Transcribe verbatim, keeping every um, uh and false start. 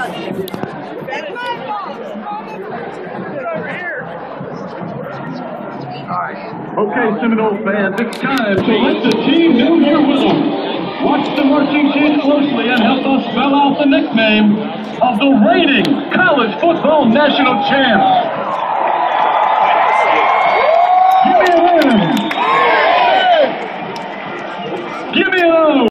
Okay, Seminole fans, it's time to let the team know you're with them. Watch the marching sheet closely and help us spell out the nickname of the reigning college football national champs.